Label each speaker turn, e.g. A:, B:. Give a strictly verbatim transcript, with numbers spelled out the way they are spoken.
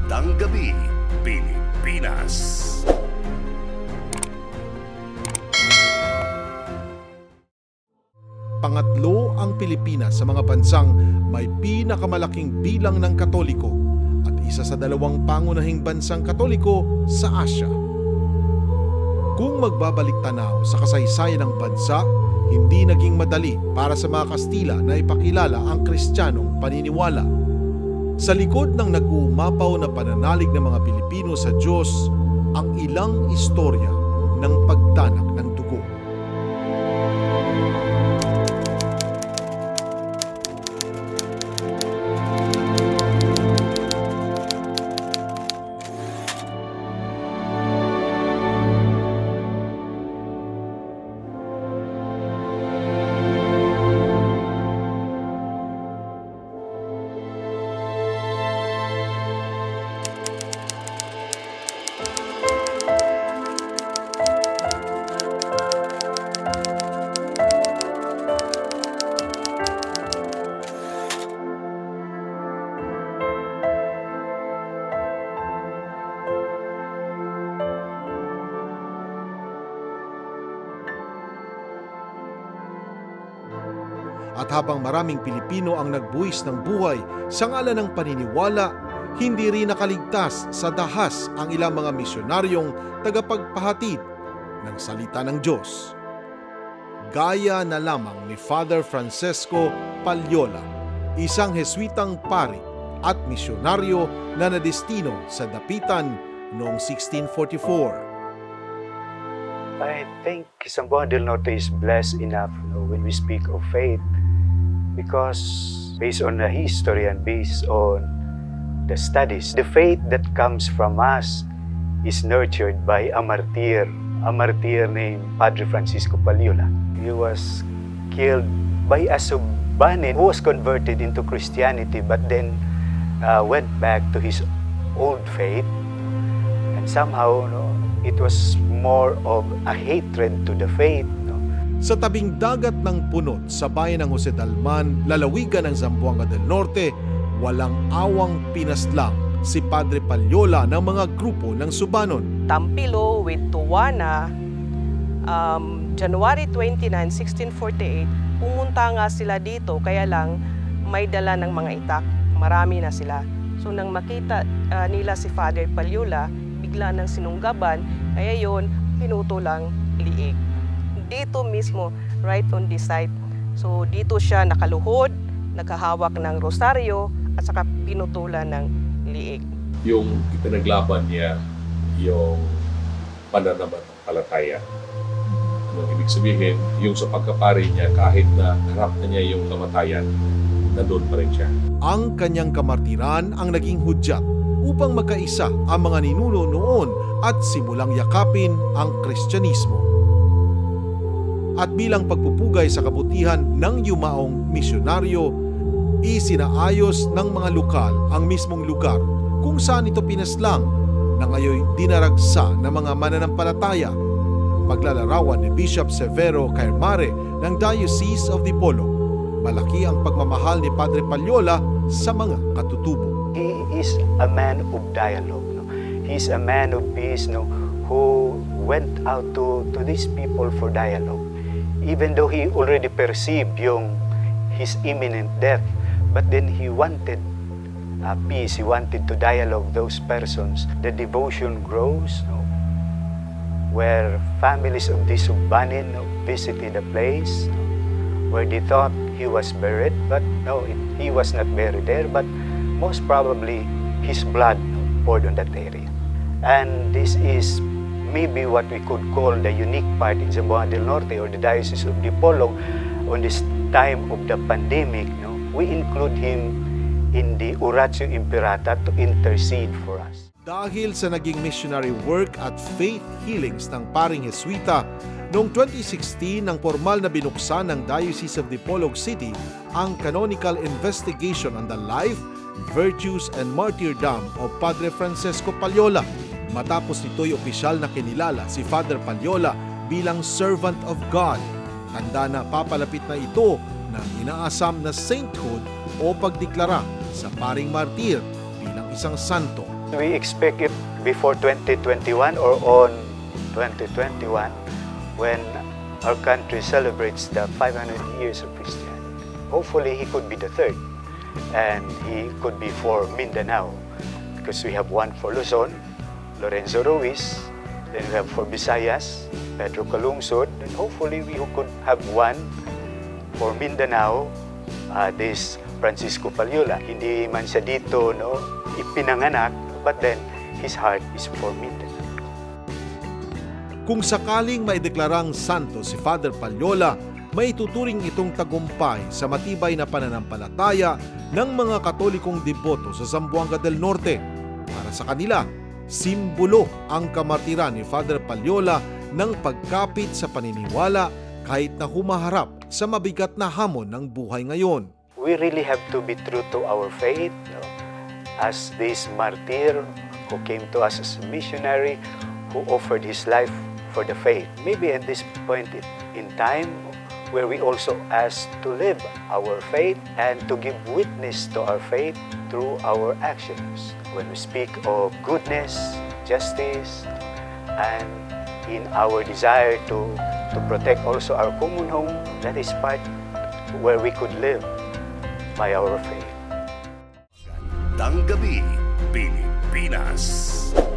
A: Magandang Gabi Pilipinas.
B: Pangatlo ang Pilipinas sa mga bansang may pinakamalaking bilang ng Katoliko at isa sa dalawang pangunahing bansang Katoliko sa Asya. Kung magbabalik tanaw sa kasaysayan ng bansa, hindi naging madali para sa mga Kastila na ipakilala ang Kristiyanong paniniwala. Sa likod ng nag-uumapaw na pananalig ng mga Pilipino sa Diyos, ang ilang istorya ng pagtanak ng dugo. At habang maraming Pilipino ang nagbuwis ng buhay sa ngalan ng paniniwala, hindi rin nakaligtas sa dahas ang ilang mga misyonaryong tagapagpahatid ng salita ng Diyos. Gaya na lamang ni Father Francesco Palliola, isang Jesuitang pari at misyonaryo na nadestino sa Dapitan noong sixteen forty-four.
C: I think Zamboanga del Norte is blessed enough, you know, when we speak of faith, because based on the history and based on the studies, the faith that comes from us is nurtured by a martyr, a martyr named Padre Francisco Palliola. He was killed by a Subanin who was converted into Christianity but then uh, went back to his old faith, and somehow, no, it was more of a hatred to the faith. No?
B: Sa tabing dagat ng punot sa bayan ng Jose Dalman, lalawigan ng Zamboanga del Norte, walang awang pinaslang si Padre Palliola ng mga grupo ng Subanon.
D: Tampilo with Tuwana, um, January twenty-ninth, sixteen forty-eight, pumunta nga sila dito, kaya lang may dala ng mga itak, marami na sila. So nang makita uh, nila si Father Palliola, bigla ng sinunggaban, kaya yun, pinuto lang liig. Dito mismo, right on this site. So dito siya nakaluhod, nakahawak ng rosaryo, at saka pinutulan ng liig.
E: Yung ipinaglaban niya, yung pananampalataya. Anong ibig sabihin, yung sa pagkapari niya, kahit na harap na niya yung kamatayan, nandun pa rin siya.
B: Ang kanyang kamartiran ang naging hudyat upang magkaisa ang mga ninuno noon at simulang yakapin ang Kristyanismo. At bilang pagpupugay sa kabutihan ng yumaong misyonaryo, isinaayos ng mga lokal ang mismong lugar kung saan ito pinaslang na ngayon dinaragsa ng mga mananampalataya. Paglalarawan ni Bishop Severo Cairmare ng Diocese of Dipolog, malaki ang pagmamahal ni Padre Palliola sa mga katutubo.
C: He is a man of dialogue. No? He is a man of peace, no? Who went out to, to these people for dialogue. Even though he already perceived yung, his imminent death, but then he wanted uh, peace, he wanted to dialogue those persons. The devotion grows, no? Where families of these Subanin, no, visited the place, no, where they thought he was buried, but no, it, he was not buried there, but most probably his blood, no, poured on that area. And this is maybe what we could call the unique part in Zamboanga del Norte or the Diocese of Dipolog. On this time of the pandemic, no, we include him in the Oratio Imperata to intercede for us.
B: Dahil sa naging missionary work at faith healings ng paring Jesuita, noong twenty sixteen nang formal na binuksan ng Diocese of Dipolog City ang canonical investigation on the life, virtues, and martyrdom of Padre Francesco Palliola. Matapos nito'y opisyal na kinilala si Father Palliola bilang servant of God. Tanda na papalapit na ito ng inaasam na sainthood o pagdeklara sa paring martir bilang isang santo.
C: we expect it before twenty twenty-one or on twenty twenty-one when our country celebrates the five hundred years of Christianity. Hopefully, he could be the third, and he could be for Mindanao, because we have one for Luzon, Lorenzo Ruiz, then we have for Visayas, Pedro Calungsod, and hopefully we could have one for Mindanao, uh, this Francisco Palliola. Hindi man siya dito, no, ipinanganak, but then his heart is for Mindanao.
B: Kung sakaling maideklarang santo si Father Palliola, may tuturing itong tagumpay sa matibay na pananampalataya ng mga Katolikong deboto sa Zamboanga del Norte. Para sa kanila, simbolo ang kamartiran ni Father Palliola ng pagkapit sa paniniwala kahit na humaharap sa mabigat na hamon ng buhay ngayon.
C: We really have to be true to our faith, no? As this martyr who came to us as a missionary, who offered his life for the faith. Maybe at this point in time, where we also ask to live our faith and to give witness to our faith through our actions. When we speak of goodness, justice, and in our desire to, to protect also our common home, that is part where we could live by our faith.
A: Magandang Gabi Pilipinas.